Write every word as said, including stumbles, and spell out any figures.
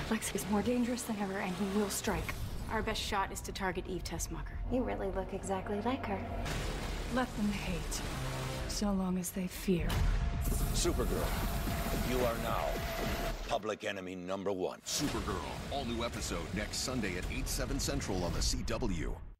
Lex is more dangerous than ever, and he will strike. Our best shot is to target Eve Tessmacher. You really look exactly like her. Let them hate, so long as they fear. Supergirl, you are now public enemy number one. Supergirl, all new episode next Sunday at eight, seven central on the C W.